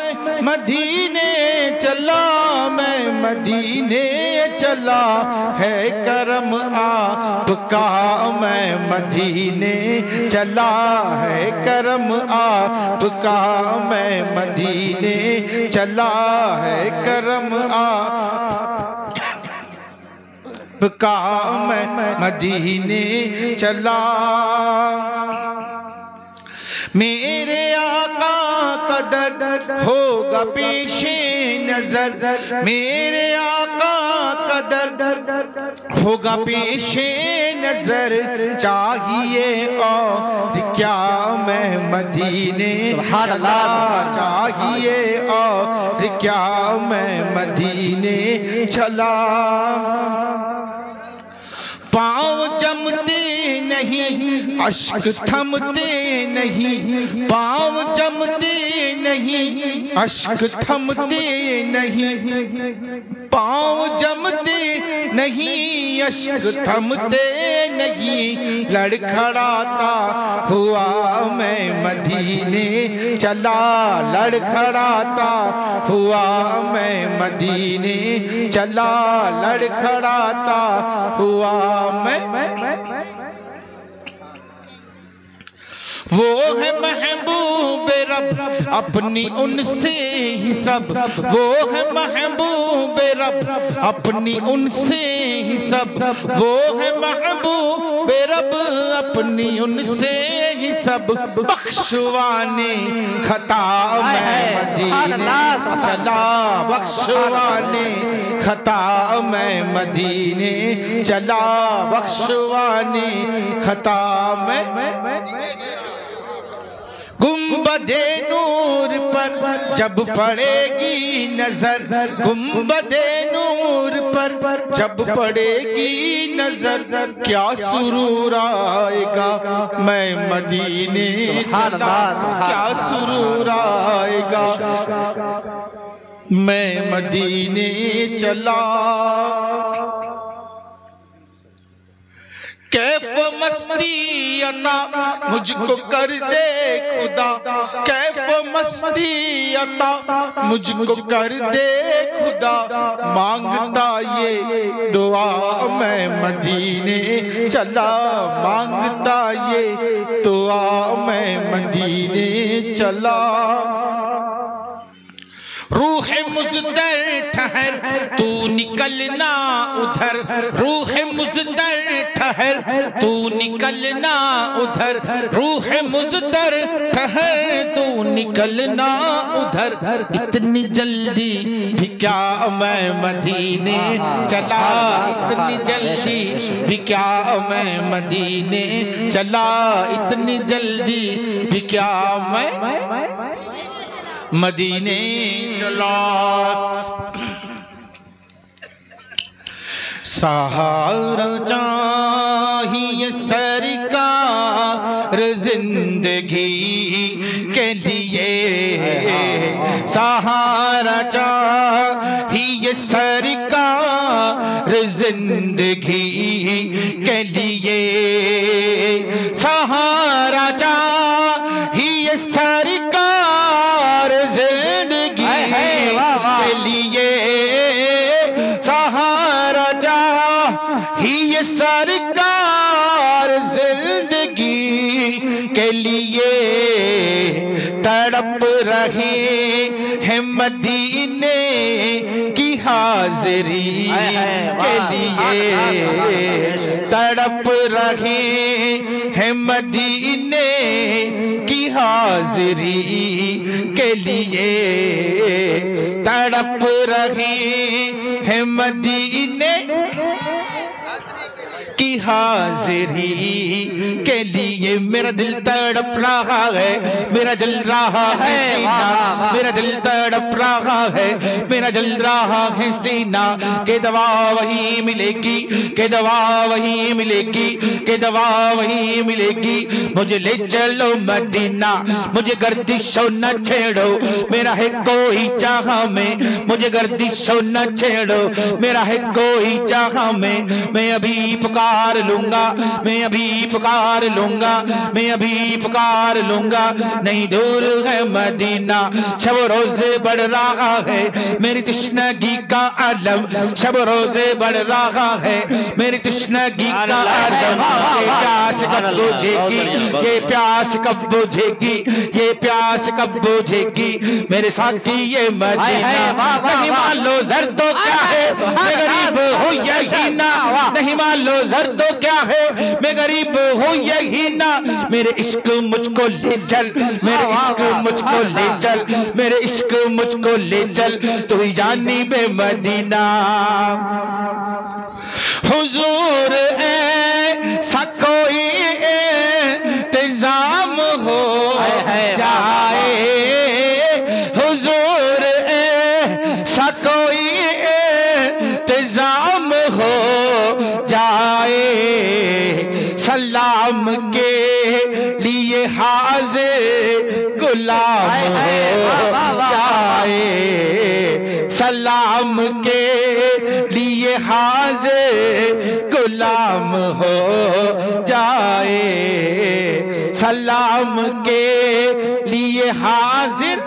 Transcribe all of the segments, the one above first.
मैं मदीने चला, मैं मदीने चला, है करम आपका, मैं मदीने चला, है करम आपका, मैं मदीने चला, है करम आपका, मैं मदीने चला। मेरे आका का दर होगा पेशे नजर, मेरे आका का दर होगा पेशे नजर, चाहिए और क्या मैं मदीने चला, चाहिए और क्या मैं मदीने चला। पाँव जमते नहीं, अश्क थमते नहीं, पाँव जमते नहीं, अश्क थमते नहीं, पाँव जमते नहीं, अश्क थमते नहीं, लड़खड़ाता हुआ मैं मदीने चला, लड़खड़ाता हुआ मैं मदीने चला, लड़खड़ाता हुआ मैं। वो है महबूब रब अपनी उनसे ही सब, वो है महबूब रब अपनी उनसे ही सब, वो है महबूब रब अपनी उनसे ही सब, बख्शवाने खता मैं मदीने चला, बख्शवाने खता मैं मदीने चला, बख्शवाने खता मैं। गुंबदे नूर पर जब पड़ेगी नजर, गुंबदे नूर पर जब पड़ेगी नजर, क्या सुरूर आएगा मैं मदीने चला, क्या सुरूर आएगा मैं मदीने चला। कैफ मस्ती अता मुझको कर दे खुदा, कैफ मस्ती अता मुझको कर दे खुदा, मांगता ये दुआ मैं मदीने चला, मांगता ये दुआ मैं मदीने चला। रूह मुज़द्दर ठहर तू निकलना उधर, रूह मुज़द्दर ठहर तू निकलना उधर, रूह मुज़द्दर ठहर तू निकलना उधर, इतनी जल्दी भी क्या मैं मदीने चला, इतनी जल्दी भी क्या मैं मदीने चला, इतनी जल्दी भी क्या मैं मदीने चला। सहारा चाहिए सरकार जिंदगी के लिए, सहारा चाहिए सरकार जिंदगी के लिए, सहारा चाहिए सरकार जिंदगी के लिए, सहारा चाहिए सरकार जिंदगी के लिए, तड़प रहे हैं मदीने की हाजिरी के लिए, तड़प रहे हैं मदीने की हाजिरी के लिए, तड़प रहे हैं मदीने की हाजिरी के लिए। मेरा दिल तड़प रहा है, मेरा जल रहा है सीना, मेरा दिल तड़प रहा है, मेरा जल रहा है सीना, के दवा वही मिलेगी, के दवा वही मिलेगी, के दवा वही मिलेगी। मुझे ले चलो मदीना, मुझे गर्दिशो न छेड़ो, मेरा है कोई जहां में, मुझे गर्दिशो न छेड़ो, मेरा है कोई जहां में, मैं अभी पुकार पुकार लूंगा, मैं अभी पुकार लूंगा, मैं अभी पुकार लूंगा। नहीं दूर है मदीना, शब रोज़े बढ़ रहा है मेरी तृष्णगी का आलम, शब रोज़े बढ़ रहा है मेरी तृष्णगी का आलम। ये प्यास कब बुझेगी, ये प्यास कब बुझेगी, ये प्यास कब बुझेगी मेरे साथी ये मदीना। नहीं मान लो जर्दो क्या है मैं गरीब हूँ यही ना, नहीं मान लो जर्दो क्या है मैं गरीब हूँ यही ना। मेरे इश्क मुझको ले चल, मेरे इश्क मुझको ले चल, मेरे इश्क मुझको ले चल, तू ही जानी बे मदीना। हुजूर ऐसा कोई इंतजाम हो जाए, हुजूर ऐसा कोई इंतजाम हो जाए, सलाम के लिए हाजिर गुलाम हो जाए, सलाम के लिए हाजिर गुलाम हो जाए, सलाम के लिए हाजिर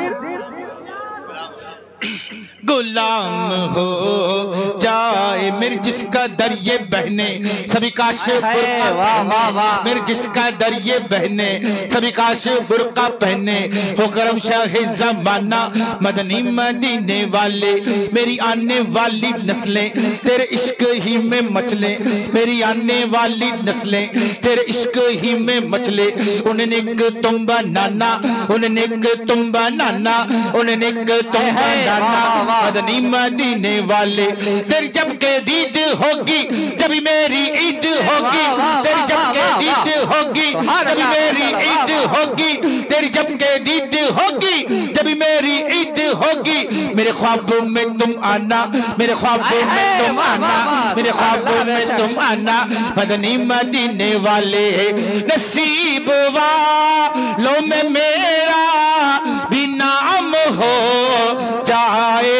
गुलाम हो जाए। मेरे जिसका दर ये बहने सभी काश बुर्का पहने, मेरे जिसका दर ये बहने सभी काश बुर्का पहने। हो करम शाह ज़माना मदनी मदीने वाले, मेरी आने वाली नस्लें तेरे इश्क ही में मचले, मेरी आने वाली नस्लें तेरे इश्क ही में मचले। उन्हें एक तुम बनाना, उन्हें एक तुम बनाना, उन्हें एक तुम बनाना मदनी मदीने वाले। तेरी जब के दीद होगी जब मेरी ईद होगी, तेरी जब के दीद होगी जब मेरी ईद होगी, तेरी जब के दीद होगी जब मेरी ईद होगी। मेरे ख्वाबों में तुम आना, मेरे ख्वाबों में तुम आना, मेरे ख्वाबों में तुम आना मदनी मदीने वाले। नसीब वालों में मेरा भी नाम हो जाए,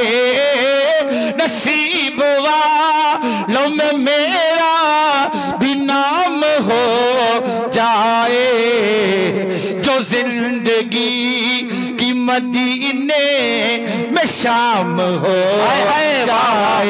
नसीब वालों में मेरा भी नाम हो जाए, जो जिंदगी की मदीने में शाम हो जाए।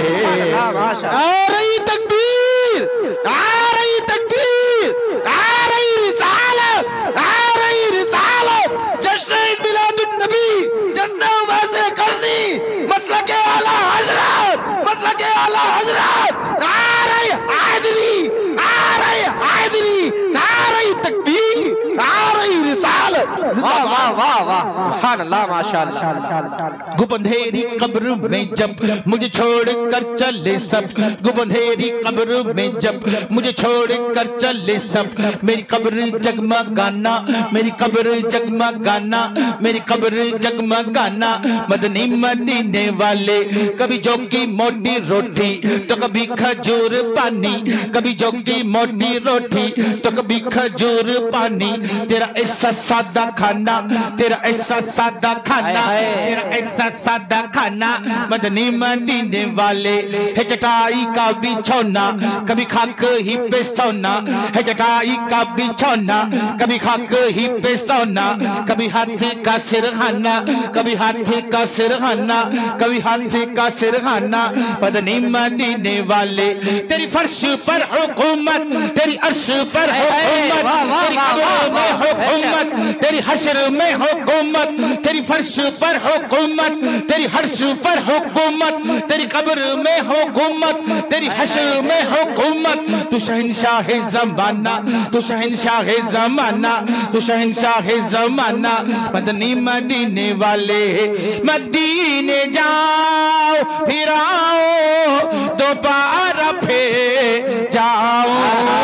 आ रही तकबीर, आ रही तकबीर, आ रही रिसालत, आ रही रिसालत। जश्न मिलादुन नबी, जश्न वैसे करनी मसला के आला हजरत, मसला के आला हजरत। आ रही आदरी, आ रही आदरी, आ रही तकबीर, आ रही रिसालत। वाह वाह वाह वाह, सुभान अल्लाह, माशाअल्लाह। गुबंधेरी कब्र में जब मुझे छोड़ कर चले सब, गुबंधेरी कब्र में जब मुझे छोड़ कर चले सब, मेरी कब्र जगमगाना, मेरी कब्र जगमगाना, मेरी कब्र जगमगाना मदनी मदीने वाले। कभी जो की मोटी रोटी तो कभी खजूर पानी, कभी जो की मोटी रोटी तो कभी खजूर पानी। तेरा ऐसा सादा खाना, तेरा ऐसा सादा खाना, तेरा ऐसा सादा खाना मदनी मदीने वाले। है चटाई का बिछौना कभी खाक ही पे सोना, है चटाई का बिछौना कभी खाक ही पे सोना। कभी हाथी का सिरहाना, कभी हाथी का सिरहाना, कभी हाथी का सिरहाना मदनी मदीने वाले। तेरी फर्श पर हुकूमत, तेरी अर्श पर हुकूमत, तेरी कब्र में हुकूमत, तेरी हश्र में हुकूमत, तेरी फर्श पर हुकूमत, तेरी हर्श पर हुकूमत, तेरी कब्र में हुकूमत, तेरी हश्र में हुकूमत। तू शहंशाह ज़माना, तू शहंशाह ज़माना, तू शहंशाह ज़माना मदनी मदीने वाले। मदीने जाओ फिर आओ दोबारा फिर जाओ,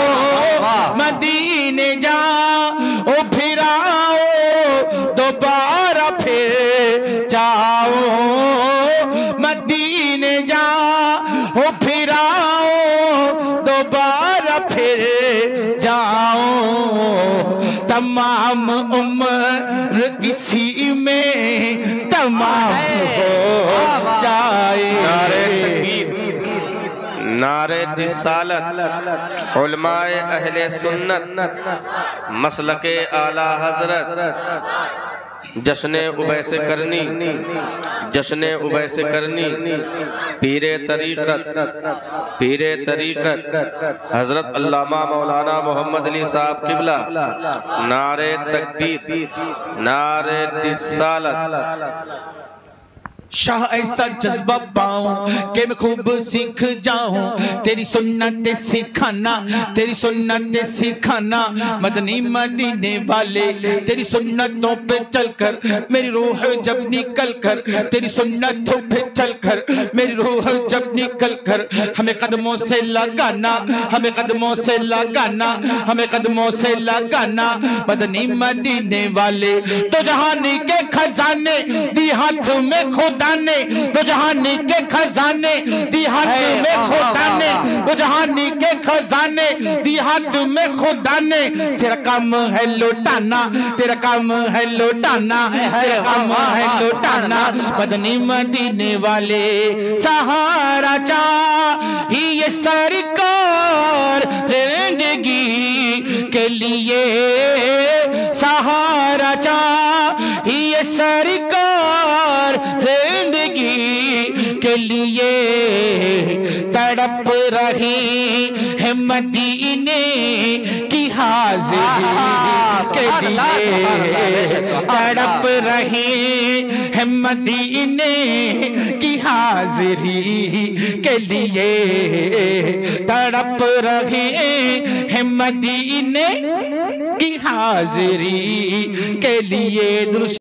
मदीने जाओ फिर आओ दोबारा फिर जाओ, मदीने जाओ फिर आओ दोबारा फिर जाओ। तमाम उम्र इसी में तमाम हो जाए। नारे रिसालत, उलमाए अहले सुन्नत, मसलके आला हजरत, जश्ने उवैस करनी, जश्ने उवैस करनी, पीरे तरीक़त हजरत अल्लामा मौलाना मोहम्मद अली साहब किबला। नारे तकबीर, नारे रिसालत। शाह ऐसा जज्बा पाऊं कि मैं खूब सीख जाऊं तेरी सुन्नत सिखाना, तेरी सुन्नत सिखाना। मदनी मदीने वाले तेरी सुन्नतों पे चलकर मेरी रूह जब निकल कर, तेरी सुन्नतों पे चलकर मेरी रूह जब निकल कर, हमें कदमों से लगाना, हमें कदमों से लगाना, हमें कदमों से लगाना। मदनी मदीने वाले तो जहानी के खजाने दी हाथ में खुदा ने, तो जहानी के खजाने दी हाथ में खुदा ने, तो जहानी के खजाने दी हाथ में खुदा ने। तेरा काम है लौटाना, तेरा काम है लौटाना, तेरा काम है लौटाना। मदनी मदीने वाले सहारा चाहिए सरकार जिंदगी के लिए, सहारा चाहिए सरकार जिंदगी के लिए। तड़प रही है मदीने की हाज़िरी के लिए, तड़प रही है मदीने की हाज़िरी के लिए, तड़प रही है मदीने की हाज़िरी के लिए।